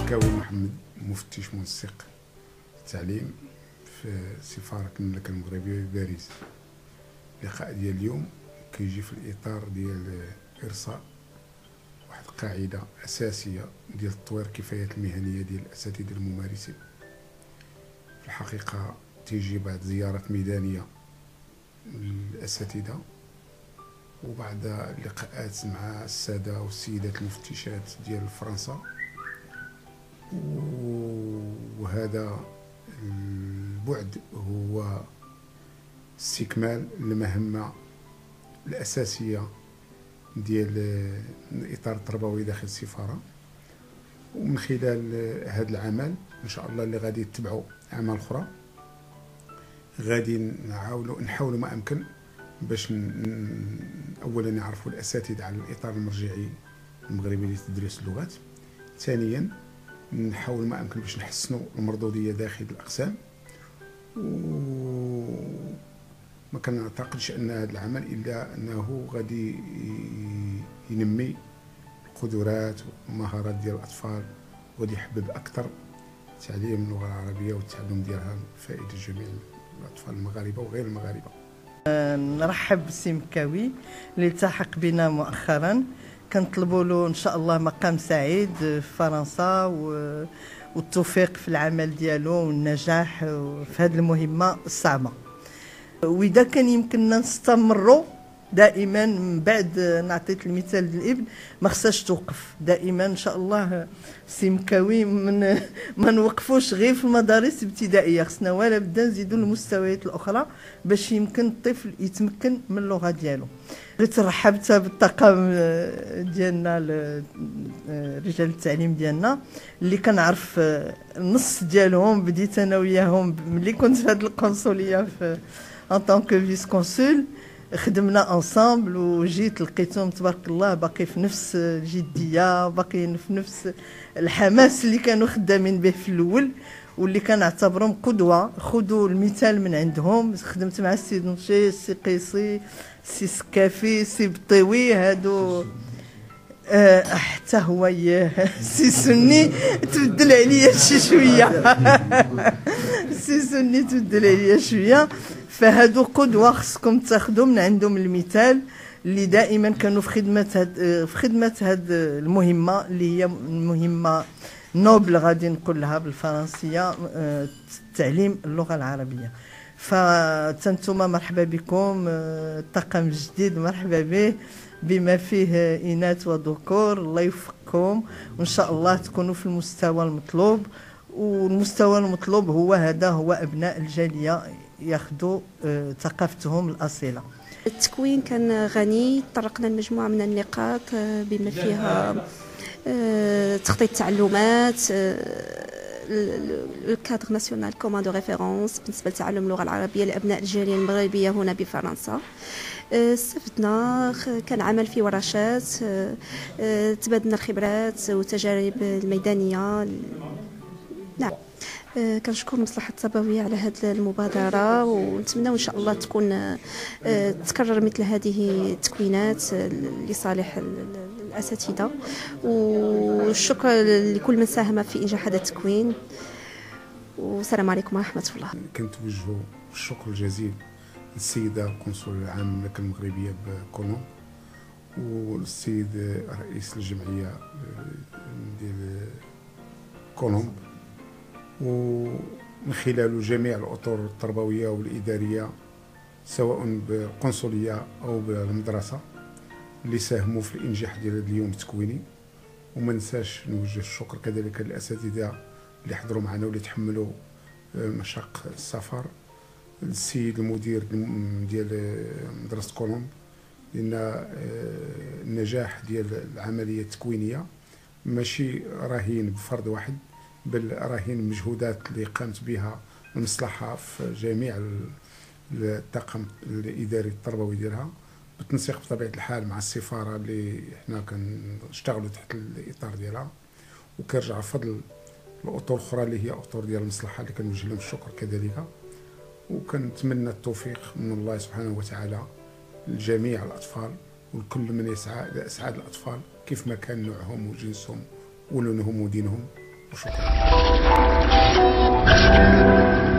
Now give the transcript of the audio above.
سمكاوي محمد، مفتش منسق التعليم في سفارة المملكة المغربية بباريس. اللقاء ديال اليوم كيجي في الإطار ديال إرساء واحد القاعدة أساسية ديال تطوير الكفايات المهنية ديال الأساتذة الممارسين. في الحقيقة تيجي بعد زيارات ميدانية للأساتذة وبعد لقاءات مع السادة والسيدات المفتشات ديال فرنسا، وهذا البعد هو استكمال المهمة الأساسية ديال الإطار التربوي داخل السفارة. ومن خلال هذا العمل إن شاء الله اللي غادي يتبعوا أعمال أخرى، غادي نحاولوا ما أمكن باش أولا نعرفوا الأساتذة على الإطار المرجعي المغربي لتدريس اللغات. ثانيا نحاول ما أمكن باش نحسنوا المردودية داخل الأقسام، وما كنعتقدش أن هذا العمل إلا أنه غادي ينمي القدرات والمهارات ديال الأطفال، وغادي يحبب أكثر تعليم اللغة العربية والتعلم ديالها فائدة جميع الأطفال المغاربة وغير المغاربة. نرحب بسي مكاوي اللي التحق بنا مؤخرا، كنطلبوا له ان شاء الله مقام سعيد في فرنسا والتوفيق في العمل ديالو والنجاح في هذه المهمه الصعبه. واذا كان يمكننا نستمروا دائما من بعد، نعطيك المثال ديال الابن ما خصهاش توقف دائما ان شاء الله. سي مكاوي ما نوقفوش غير في المدارس الابتدائيه، خصنا ولا بدا نزيدوا المستويات الاخرى باش يمكن الطفل يتمكن من اللغه ديالو. بغيت رحبت بالطاقم ديالنا رجال التعليم ديالنا اللي كنعرف النص ديالهم، بديت انا وياهم ملي كنت في هذه القنصليه في ان طونك فيس كونسول، خدمنا انصامبل وجيت لقيتهم تبارك الله باقي في نفس الجديه، باقيين في نفس الحماس اللي كانوا خدامين به في الاول، واللي كنعتبرهم قدوه. خذوا المثال من عندهم. خدمت مع السيد نشي، السي قيسي، السي سكافي، السي بطيوي، هادو حتى هو السي سني تبدل عليا شي شويه السي سني تبدل عليا شويه. فهادو قدوه، خصكم تاخذوا من عندهم المثال، اللي دائما كانوا في خدمه هاد المهمه اللي هي مهمه نوبل غادي نقول لها بالفرنسيه، تعليم اللغه العربيه. فانتم مرحبا بكم، الطاقم الجديد مرحبا به بما فيه إناث وذكور، الله يوفقكم وإن شاء الله تكونوا في المستوى المطلوب. والمستوى المطلوب هو أبناء الجالية ياخذوا ثقافتهم الأصيلة. التكوين كان غني، طرقنا لمجموعة من النقاط بما فيها تخطيط التعلمات، الكادر ناسيونال كومان دو ريفيرونس بالنسبة لتعلم اللغة العربية لأبناء الجالية المغربية هنا بفرنسا. استفدنا، كان عمل في ورشات، تبادلنا الخبرات والتجارب الميدانية. نعم، كنشكر مصلحة التربوية على هذه المبادرة، ونتمنى إن شاء الله تكون تكرر مثل هذه التكوينات لصالح الأساتذة. والشكر لكل من ساهم في إنجاح هذا التكوين، والسلام عليكم ورحمة الله. كنتوجه الشكر الجزيل للسيدة القنصل العام للمملكة المغربية بكولومب، والسيد رئيس الجمعية ديال كولومب، ومن خلاله جميع الأطر التربوية والإدارية سواء بالقنصلية أو بالمدرسة اللي ساهموا في الإنجاح ديال هذا اليوم التكويني. وما ننساش نوجه الشكر كذلك للأساتذة اللي حضروا معنا واللي تحملوا مشاق السفر، السيد المدير ديال مدرسة كولومب، لأن النجاح ديال العملية التكوينية ماشي رهين بفرد واحد، بل رهين المجهودات اللي قامت بها المصلحة في جميع الطاقم الإداري التربوي ديالها، بالتنسيق بطبيعة الحال مع السفارة اللي احنا كنشتغلوا تحت الإطار ديالها. وكيرجع فضل الأطر الأخرى اللي هي أطر ديال المصلحة اللي كنوجه لهم الشكر كذلك. وكنتمنى التوفيق من الله سبحانه وتعالى لجميع الأطفال، والكل من يسعى لإسعاد الأطفال كيف ما كان نوعهم وجنسهم ولونهم ودينهم. وشكرا.